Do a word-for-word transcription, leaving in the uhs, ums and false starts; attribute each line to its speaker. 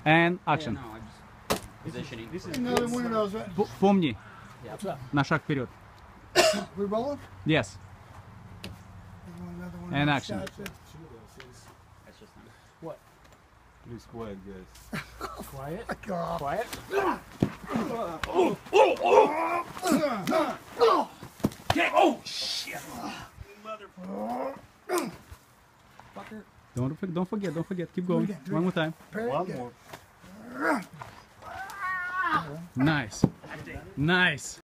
Speaker 1: And action.
Speaker 2: Yeah, no, I'm just positioning.
Speaker 3: This is
Speaker 4: Another one of those.
Speaker 1: П- Помни,
Speaker 4: What's up?
Speaker 1: на шаг вперед.
Speaker 4: We rolling?
Speaker 1: Yes.
Speaker 4: Another one
Speaker 1: And
Speaker 4: of those
Speaker 1: action.
Speaker 4: shots, yeah.
Speaker 2: That's just not.
Speaker 3: what?
Speaker 5: Please quiet, guys.
Speaker 3: Quiet.
Speaker 4: God.
Speaker 3: Quiet.
Speaker 2: Okay. Oh shit! Fucker.
Speaker 1: Don't, don't forget, don't forget. Keep going.
Speaker 4: again, do it
Speaker 1: One more time.
Speaker 5: One more.
Speaker 1: Nice. Nice.